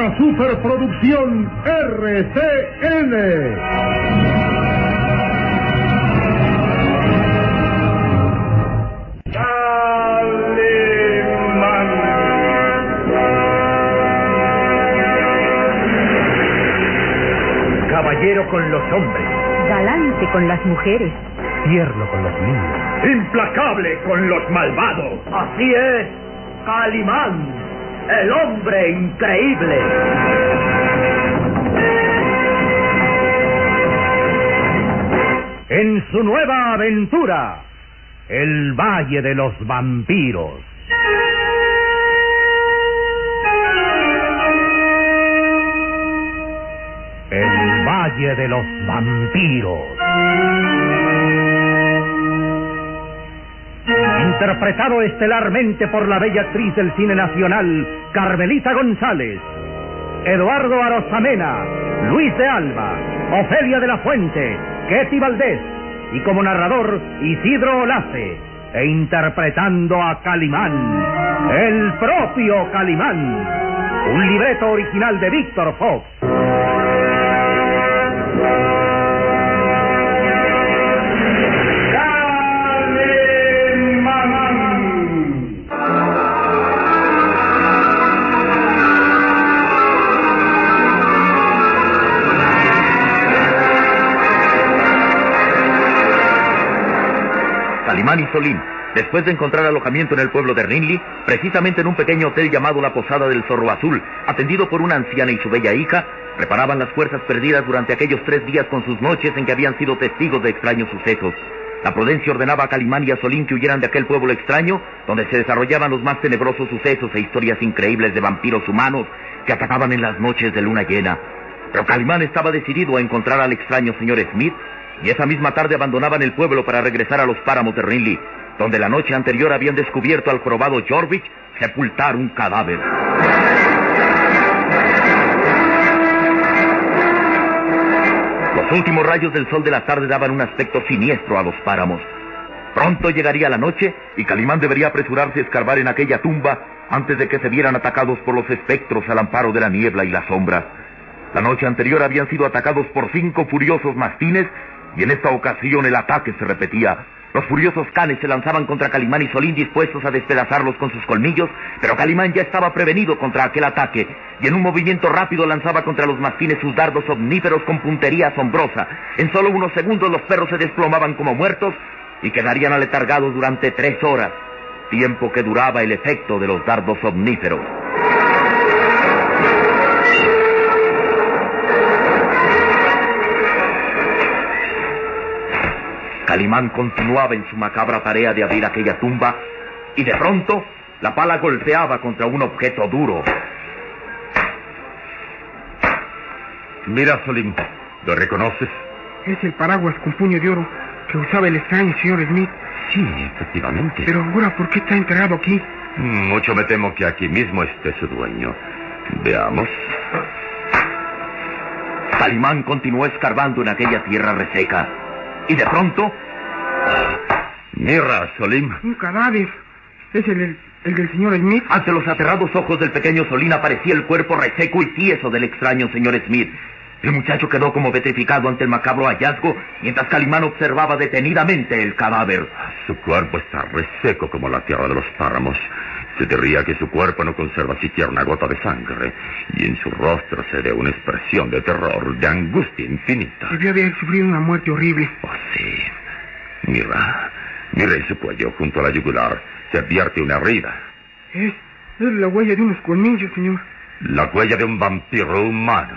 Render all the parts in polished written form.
una superproducción RCN. Caballero con los hombres, galante con las mujeres, tierno con los niños, implacable con los malvados. Así es, Calimán, el hombre increíble. En su nueva aventura, el Valle de los Vampiros. El Valle de los Vampiros. Interpretado estelarmente por la bella actriz del cine nacional, Carmelita González, Eduardo Arosamena, Luis de Alba, Ofelia de la Fuente, Ketty Valdés, y como narrador, Isidro Olace, e interpretando a Calimán, el propio Calimán, un libreto original de Víctor Fox. Calimán y Solín, después de encontrar alojamiento en el pueblo de Rinli, precisamente en un pequeño hotel llamado la Posada del Zorro Azul, atendido por una anciana y su bella hija, reparaban las fuerzas perdidas durante aquellos 3 días con sus noches en que habían sido testigos de extraños sucesos. La prudencia ordenaba a Calimán y a Solín que huyeran de aquel pueblo extraño, donde se desarrollaban los más tenebrosos sucesos e historias increíbles de vampiros humanos que atacaban en las noches de luna llena. Pero Calimán estaba decidido a encontrar al extraño señor Smith, y esa misma tarde abandonaban el pueblo para regresar a los páramos de Rinli, donde la noche anterior habían descubierto al jorobado Jorvich sepultar un cadáver. Los últimos rayos del sol de la tarde daban un aspecto siniestro a los páramos. Pronto llegaría la noche y Calimán debería apresurarse a escarbar en aquella tumba antes de que se vieran atacados por los espectros al amparo de la niebla y la sombra. La noche anterior habían sido atacados por 5 furiosos mastines, y en esta ocasión el ataque se repetía. Los furiosos canes se lanzaban contra Calimán y Solín dispuestos a despedazarlos con sus colmillos, pero Calimán ya estaba prevenido contra aquel ataque, y en un movimiento rápido lanzaba contra los mastines sus dardos omníferos con puntería asombrosa. En solo unos segundos los perros se desplomaban como muertos y quedarían aletargados durante 3 horas, tiempo que duraba el efecto de los dardos omníferos. Calimán continuaba en su macabra tarea de abrir aquella tumba, y de pronto la pala golpeaba contra un objeto duro. Mira, Solín, ¿lo reconoces? Es el paraguas con puño de oro que usaba el extraño señor Smith. Sí, efectivamente. Pero ahora, ¿por qué está enterrado aquí? Mucho me temo que aquí mismo esté su dueño. Veamos. Calimán continuó escarbando en aquella tierra reseca, y de pronto... Mira, Solín. Un cadáver. Es el del señor Smith. Ante los aterrados ojos del pequeño Solín aparecía el cuerpo reseco y tieso del extraño señor Smith. El muchacho quedó como petrificado ante el macabro hallazgo, mientras Calimán observaba detenidamente el cadáver. Su cuerpo está reseco como la tierra de los páramos. Se diría que su cuerpo no conserva siquiera una gota de sangre, y en su rostro se ve una expresión de terror, de angustia infinita. Debió haber sufrido una muerte horrible. Oh, sí. Mira en su cuello, junto a la yugular, se advierte una herida. Es la huella de unos colmillos, señor. La huella de un vampiro humano.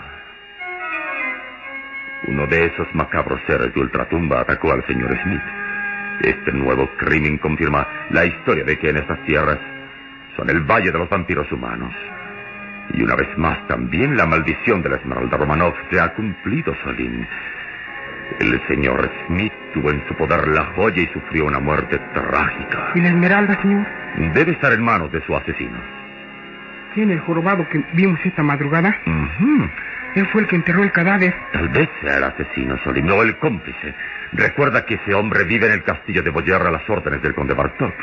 Uno de esos macabros seres de ultratumba atacó al señor Smith. Este nuevo crimen confirma la historia de que en estas tierras son el Valle de los Vampiros Humanos. Y una vez más también la maldición de la Esmeralda Romanov se ha cumplido, Solín. El señor Smith tuvo en su poder la joya y sufrió una muerte trágica. ¿Y la Esmeralda, señor? Debe estar en manos de su asesino. ¿Quién el jorobado que vimos esta madrugada? Él fue el que enterró el cadáver. Tal vez sea el asesino, Solín, o el cómplice. Recuerda que ese hombre vive en el castillo de Boyer a las órdenes del conde Bartok.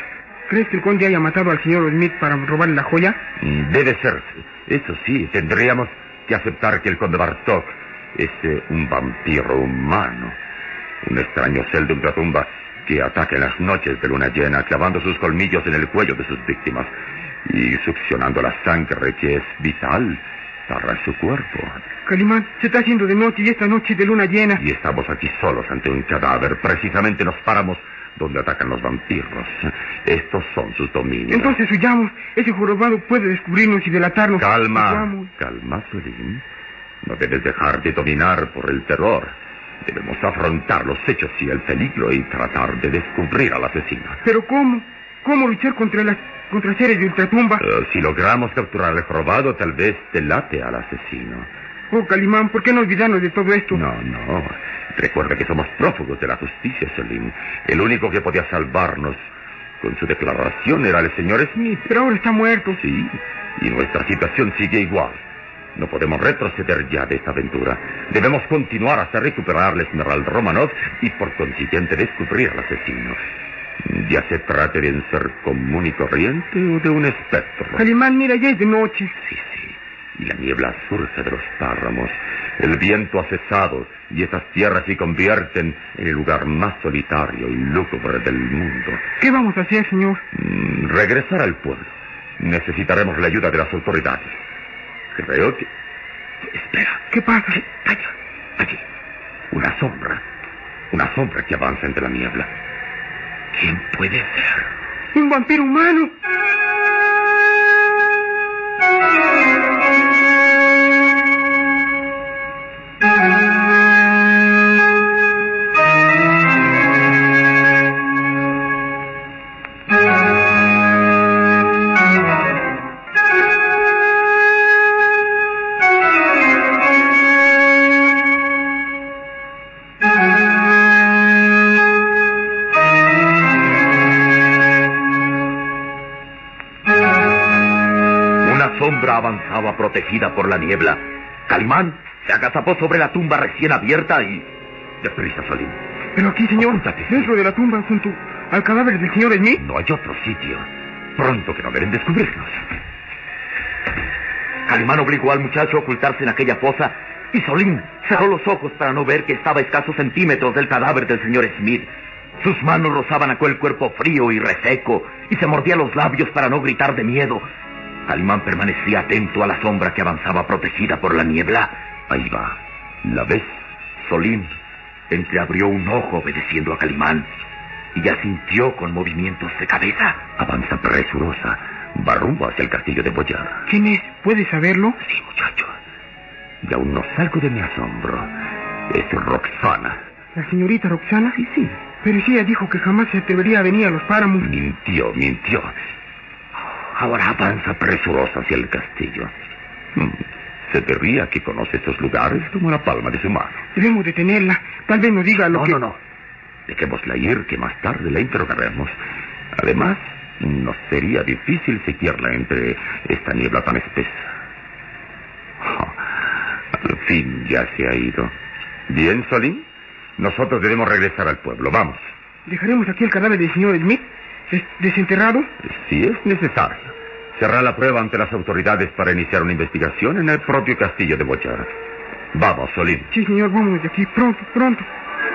¿Crees que el conde haya matado al señor Smith para robarle la joya? Debe ser. Eso sí, tendríamos que aceptar que el conde Bartok es un vampiro humano. Un extraño ser de ultratumba que ataca en las noches de luna llena, clavando sus colmillos en el cuello de sus víctimas y succionando la sangre que es vital para su cuerpo. Calimán, se está haciendo de noche y esta noche de luna llena. Y estamos aquí solos ante un cadáver, precisamente en los páramos donde atacan los vampiros. Estos son sus dominios. Entonces huyamos. Ese jorobado puede descubrirnos y delatarnos. Calma, calma, Solim. No debes dejar de dominar por el terror. Debemos afrontar los hechos y el peligro y tratar de descubrir al asesino. ¿Pero cómo? ¿Cómo luchar contra seres de ultratumba? Si logramos capturar al jorobado, tal vez delate al asesino. Oh, Calimán, ¿por qué no olvidarnos de todo esto? No. Recuerda que somos prófugos de la justicia, Solim. El único que podía salvarnos con su declaración era el señor Smith. Pero ahora está muerto. Sí, y nuestra situación sigue igual. No podemos retroceder ya de esta aventura. Debemos continuar hasta recuperar la Esmeralda Romanov y por consiguiente descubrir al asesino. Ya se trate de un ser común y corriente o de un espectro. Calimán, mira, ya es de noche. Sí. Y la niebla surge de los páramos. El viento ha cesado y estas tierras se convierten en el lugar más solitario y lúgubre del mundo. ¿Qué vamos a hacer, señor? Regresar al pueblo. Necesitaremos la ayuda de las autoridades. Creo que... Espera. ¿Qué pasa? Allí. Una sombra que avanza entre la niebla. ¿Quién puede ser? ¡Un vampiro humano! Avanzaba protegida por la niebla. Calimán se agazapó sobre la tumba recién abierta y... Deprisa, Solim. Pero aquí, señor, Apúntate. dentro de la tumba, junto al cadáver del señor Smith. No hay otro sitio. Pronto que no deben descubrirnos. Calimán obligó al muchacho a ocultarse en aquella fosa y Solim cerró los ojos para no ver que estaba a escasos centímetros del cadáver del señor Smith. Sus manos rozaban aquel cuerpo frío y reseco y se mordía los labios para no gritar de miedo. Calimán permanecía atento a la sombra que avanzaba protegida por la niebla. Ahí va. ¿La ves? Solim entreabrió un ojo obedeciendo a Calimán y ya sintió con movimientos de cabeza. Avanza presurosa. Va rumbo hacia el castillo de Boyard. ¿Quién es? ¿Puedes saberlo? Sí, muchacho. Y aún no salgo de mi asombro. Es Roxana. ¿La señorita Roxana? Sí. Pero si ella dijo que jamás se atrevería a venir a los páramos. Mintió. Ahora avanza presurosa hacia el castillo. Se vería que conoce estos lugares como la palma de su mano. Debemos detenerla. Tal vez nos diga lo que... No. Dejémosla ir, que más tarde la interrogaremos. Además, nos sería difícil seguirla entre esta niebla tan espesa. Al fin ya se ha ido. Bien, Solim. Nosotros debemos regresar al pueblo. Vamos. ¿Dejaremos aquí el cadáver del señor Smith? ¿Desenterrado? Si es necesario. Será la prueba ante las autoridades para iniciar una investigación en el propio castillo de Boyard. Vamos, Solim. Sí, señor, vámonos de aquí. Pronto.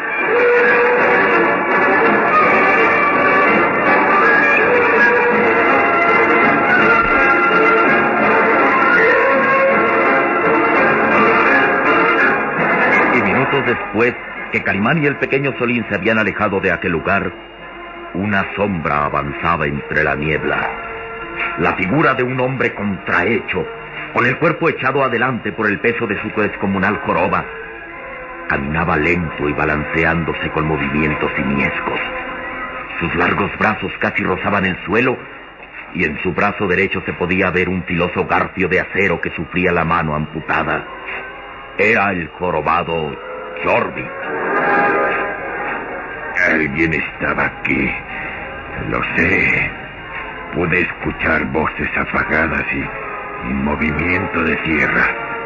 Y minutos después que Calimán y el pequeño Solim se habían alejado de aquel lugar, una sombra avanzaba entre la niebla. La figura de un hombre contrahecho, con el cuerpo echado adelante por el peso de su descomunal joroba. Caminaba lento y balanceándose con movimientos simiescos. Sus largos brazos casi rozaban el suelo y en su brazo derecho se podía ver un filoso garfio de acero que sufría la mano amputada. Era el jorobado Jorvik. Alguien estaba aquí. Lo sé. Pude escuchar voces apagadas y movimiento de tierra.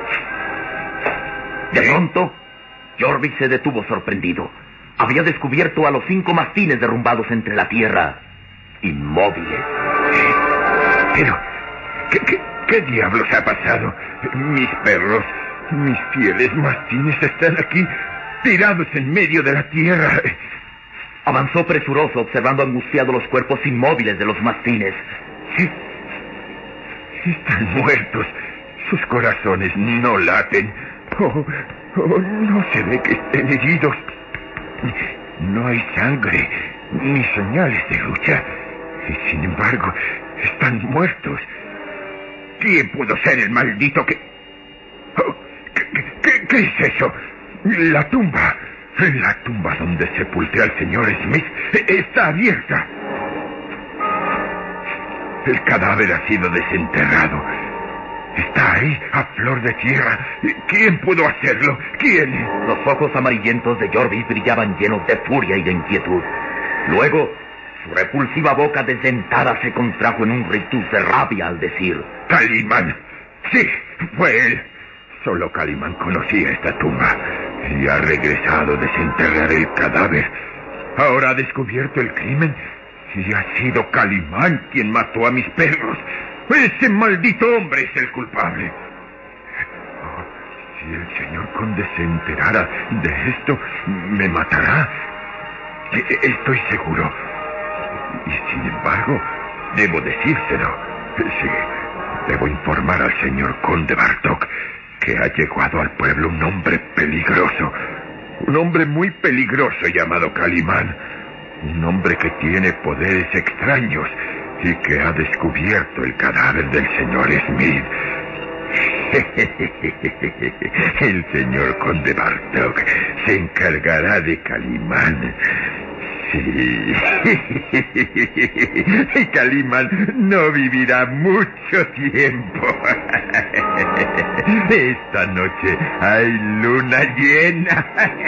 De pronto, Jorvik se detuvo sorprendido. Había descubierto a los 5 mastines derrumbados entre la tierra. inmóviles. Pero, ¿qué diablos ha pasado? Mis perros, mis fieles mastines están aquí, tirados en medio de la tierra. Avanzó presuroso, observando angustiado los cuerpos inmóviles de los mastines. Sí, están muertos. Sus corazones no laten. No se ve que estén heridos. No hay sangre, ni señales de lucha. Y sin embargo, están muertos. ¿Quién pudo ser el maldito que... ¿Qué es eso? La tumba. La tumba donde sepulté al señor Smith está abierta. El cadáver ha sido desenterrado. Está ahí, a flor de tierra. ¿Quién pudo hacerlo? ¿Quién? Los ojos amarillentos de Jorvis brillaban llenos de furia y de inquietud. Luego, su repulsiva boca desdentada se contrajo en un rictus de rabia al decir: Calimán. Sí, fue él. Solo Calimán conocía esta tumba y ha regresado a desenterrar el cadáver. Ahora ha descubierto el crimen y ha sido Calimán quien mató a mis perros. Ese maldito hombre es el culpable. Si el señor conde se enterara de esto, me matará. Estoy seguro. Y sin embargo, debo decírselo. Sí, debo informar al señor conde Bartok que ha llegado al pueblo un hombre peligroso. Un hombre muy peligroso llamado Calimán. Un hombre que tiene poderes extraños y que ha descubierto el cadáver del señor Smith. El señor conde Bartok se encargará de Calimán. Sí. Y Calimán no vivirá mucho tiempo. Esta noche hay luna llena.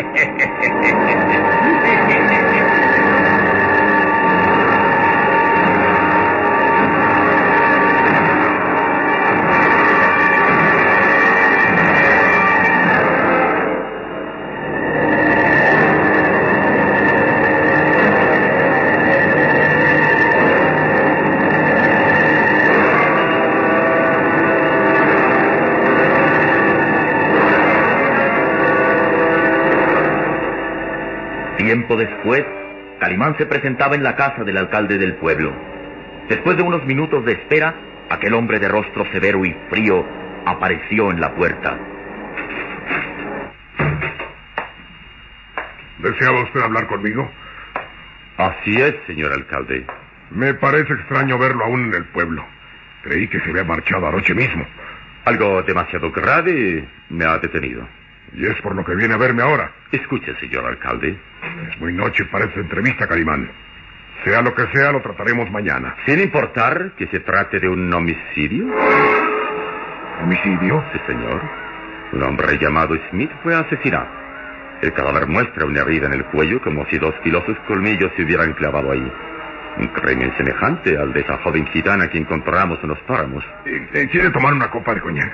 Tiempo después, Calimán se presentaba en la casa del alcalde del pueblo. Después de unos minutos de espera, aquel hombre de rostro severo y frío apareció en la puerta. ¿Deseaba usted hablar conmigo? Así es, señor alcalde. Me parece extraño verlo aún en el pueblo. Creí que se había marchado anoche mismo. Algo demasiado grave me ha detenido. Y es por lo que viene a verme ahora. Escuche, señor alcalde. Es muy noche para esta entrevista, Calimán. Sea lo que sea, lo trataremos mañana. Sin importar que se trate de un homicidio. ¿Homicidio? Sí, señor. Un hombre llamado Smith fue asesinado. El cadáver muestra una herida en el cuello como si 2 filosos colmillos se hubieran clavado ahí. Un crimen semejante al de esa joven gitana que encontramos en los páramos. ¿Quiere tomar una copa de coñac?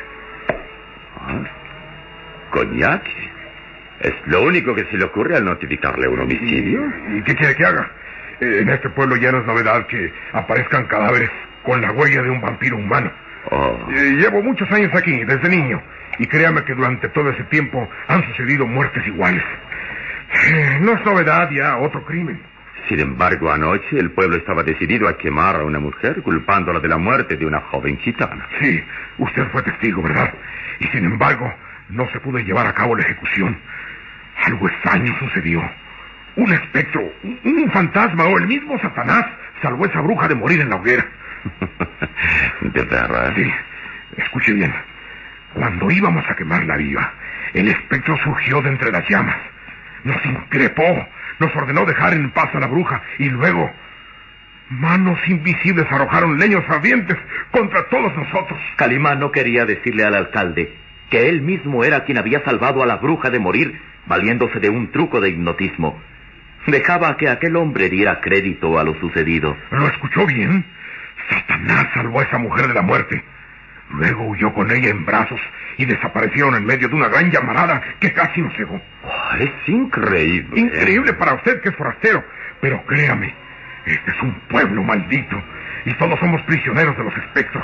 ¿Coñac? ¿Es lo único que se le ocurre al notificarle un homicidio? ¿Y qué quiere que haga? En este pueblo ya no es novedad que aparezcan cadáveres con la huella de un vampiro humano. Llevo muchos años aquí, desde niño, y créame que durante todo ese tiempo han sucedido muertes iguales. No es novedad ya otro crimen. Sin embargo, anoche el pueblo estaba decidido a quemar a una mujer culpándola de la muerte de una joven gitana. Sí, usted fue testigo, ¿verdad? Y sin embargo, no se pudo llevar a cabo la ejecución. Algo extraño sucedió. Un espectro, un fantasma o el mismo Satanás salvó a esa bruja de morir en la hoguera. ¿De verdad? Sí, escuche bien. Cuando íbamos a quemarla viva, el espectro surgió de entre las llamas. Nos increpó, nos ordenó dejar en paz a la bruja y luego manos invisibles arrojaron leños ardientes contra todos nosotros. Calimán no quería decirle al alcalde que él mismo era quien había salvado a la bruja de morir valiéndose de un truco de hipnotismo. Dejaba que aquel hombre diera crédito a lo sucedido. ¿Lo escuchó bien? Satanás salvó a esa mujer de la muerte. Luego huyó con ella en brazos y desaparecieron en medio de una gran llamarada que casi nos cegó. Es increíble. Increíble para usted que es forastero, pero créame, Este es un pueblo maldito y todos somos prisioneros de los espectros.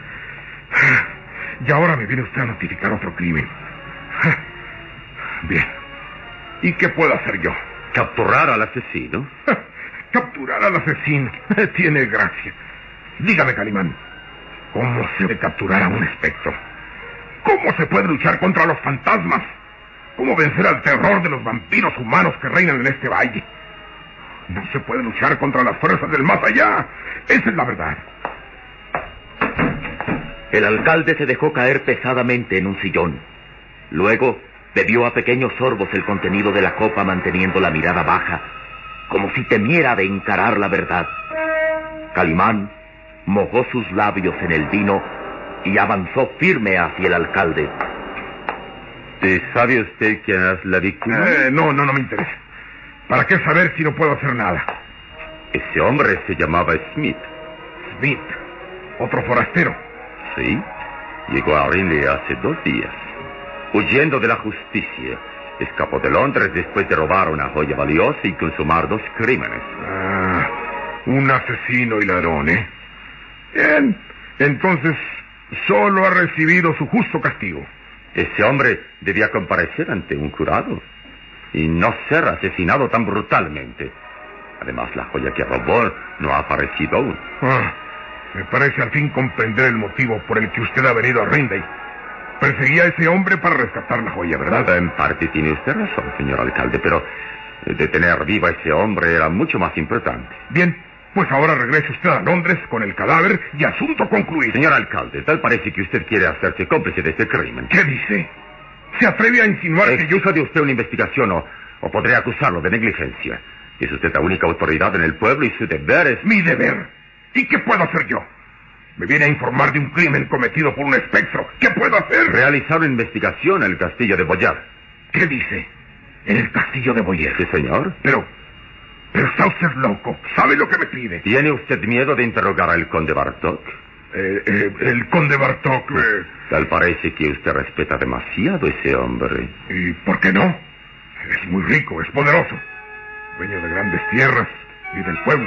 Y ahora me viene usted a notificar otro crimen. Bien. ¿Y qué puedo hacer yo? Capturar al asesino. Capturar al asesino. Tiene gracia. Dígame, Calimán, ¿cómo se debe capturar a un espectro? ¿Cómo se puede luchar contra los fantasmas? ¿Cómo vencer al terror de los vampiros humanos que reinan en este valle? No se puede luchar contra las fuerzas del más allá. Esa es la verdad. El alcalde se dejó caer pesadamente en un sillón. Luego bebió a pequeños sorbos el contenido de la copa, manteniendo la mirada baja, como si temiera de encarar la verdad. Calimán mojó sus labios en el vino y avanzó firme hacia el alcalde. ¿Sabe usted quién es la víctima? No me interesa. ¿Para qué saber si no puedo hacer nada? Ese hombre se llamaba Smith. Smith, otro forastero. Sí, llegó a Rinley hace 2 días. Huyendo de la justicia, escapó de Londres después de robar una joya valiosa y consumar 2 crímenes. Un asesino y ladrón, ¿eh? Bien, entonces solo ha recibido su justo castigo. Ese hombre debía comparecer ante un jurado y no ser asesinado tan brutalmente. Además, la joya que robó no ha aparecido aún. Me parece al fin comprender el motivo por el que usted ha venido a Rinley. Perseguía a ese hombre para rescatar la joya, ¿verdad? En parte tiene usted razón, señor alcalde, pero detener vivo a ese hombre era mucho más importante. Bien, pues ahora regrese usted a Londres con el cadáver y asunto concluido. Señor alcalde, tal parece que usted quiere hacerse cómplice de este crimen. ¿Qué dice? ¿Se atreve a insinuar que yo... de usted una investigación o podré acusarlo de negligencia? Es usted la única autoridad en el pueblo y su deber es... ¿Mi deber? ¿Y qué puedo hacer yo? Me viene a informar de un crimen cometido por un espectro. ¿Qué puedo hacer? Realizar una investigación en el castillo de Boyard. ¿Qué dice? ¿En el castillo de Boyard? Sí, señor. Pero está usted loco. ¿Sabe lo que me pide? ¿Tiene usted miedo de interrogar al conde Bartok? El conde Bartok... Tal parece que usted respeta demasiado a ese hombre. ¿Y por qué no? Es muy rico, es poderoso. Dueño de grandes tierras y del pueblo.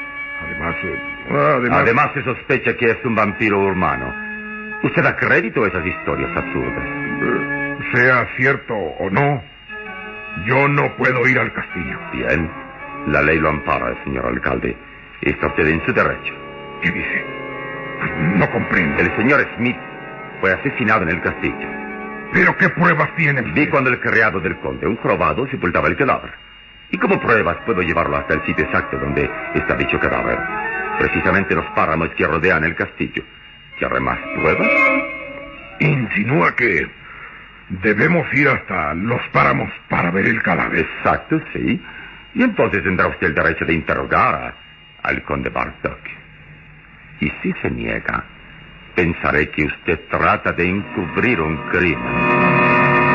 Además se sospecha que es un vampiro humano. ¿Usted da crédito a esas historias absurdas? Sea cierto o no, yo no puedo ir al castillo. Bien, la ley lo ampara, señor alcalde. Está usted en su derecho. ¿Qué dice? No comprendo. El señor Smith fue asesinado en el castillo. ¿Pero qué pruebas tiene? Vi cuando el criado del conde, un jorobado, sepultaba el cadáver. Y como pruebas puedo llevarlo hasta el sitio exacto donde está dicho cadáver. Precisamente los páramos que rodean el castillo. ¿Quiere más pruebas? Insinúa que debemos ir hasta los páramos para ver el cadáver. Exacto, sí. Y entonces tendrá usted el derecho de interrogar al conde Bartok. Y si se niega, pensaré que usted trata de encubrir un crimen.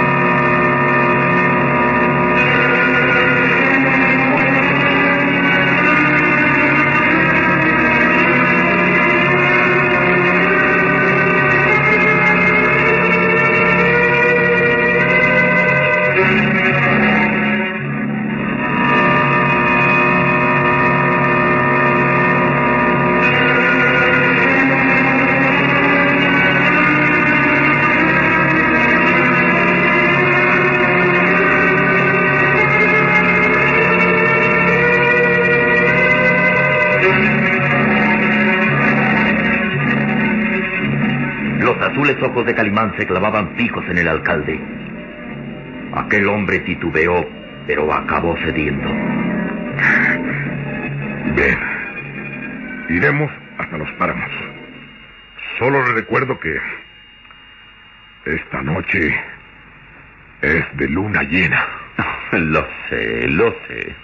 Los ojos de Calimán se clavaban fijos en el alcalde. Aquel hombre titubeó, pero acabó cediendo. Bien. Iremos hasta los páramos. Solo le recuerdo que esta noche es de luna llena. Lo sé.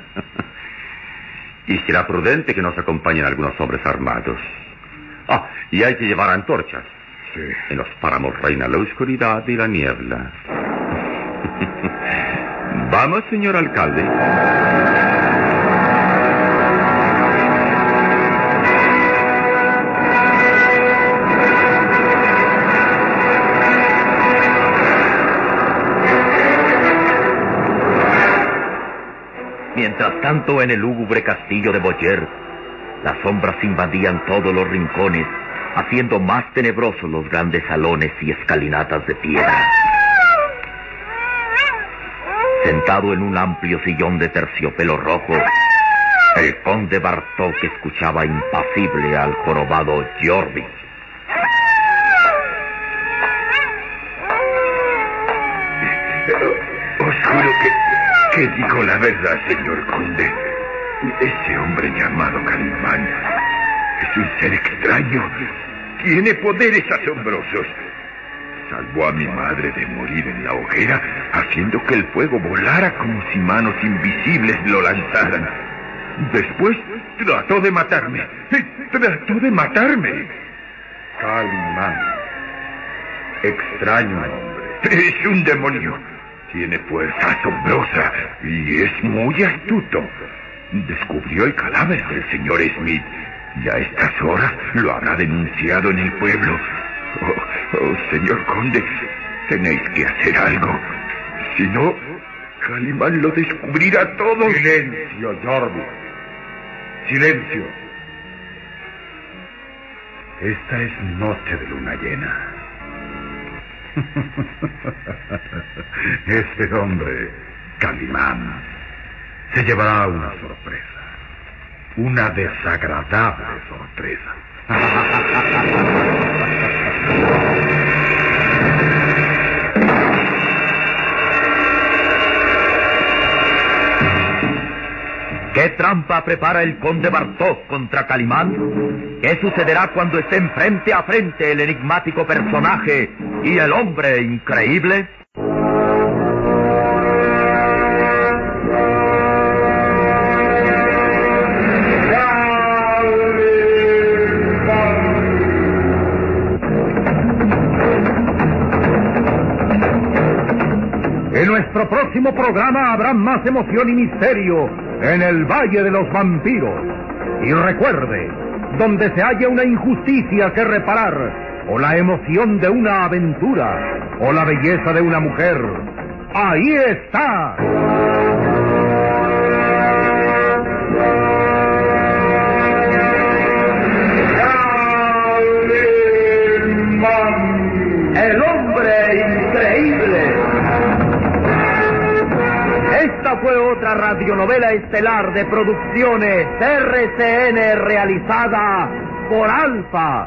Y será prudente que nos acompañen algunos hombres armados. Y hay que llevar antorchas. Sí. En los páramos reina la oscuridad y la niebla. Vamos, señor alcalde. Mientras tanto, en el lúgubre castillo de Boyer, las sombras invadían todos los rincones, haciendo más tenebrosos los grandes salones y escalinatas de piedra. Sentado en un amplio sillón de terciopelo rojo, el conde Bartók escuchaba impasible al jorobado Jorvik. Os juro que digo la verdad, señor conde. Ese hombre llamado Calimán es un ser extraño. Tiene poderes asombrosos. Salvó a mi madre de morir en la hoguera, haciendo que el fuego volara como si manos invisibles lo lanzaran. Después trató de matarme. Calimán. Extraño hombre. Es un demonio. Tiene fuerza asombrosa y es muy astuto. Descubrió el cadáver del señor Smith y a estas horas lo habrá denunciado en el pueblo. Señor conde, tenéis que hacer algo. Si no, Calimán lo descubrirá todo. Silencio, Jorvik. Silencio. Esta es noche de luna llena. Ese hombre, Calimán, se llevará una sorpresa. Una desagradable sorpresa. ¿Qué trampa prepara el conde Bartók contra Calimán? ¿Qué sucederá cuando estén frente a frente el enigmático personaje y el hombre increíble? En nuestro próximo programa habrá más emoción y misterio en el Valle de los Vampiros. Y recuerde, donde se haya una injusticia que reparar, o la emoción de una aventura, o la belleza de una mujer, ahí está. El hombre increíble. Esta fue otra radionovela estelar de producciones RCN realizada por Alfa.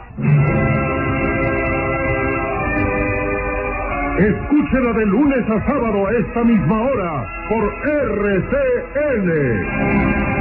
Escúchela de lunes a sábado a esta misma hora por RCN.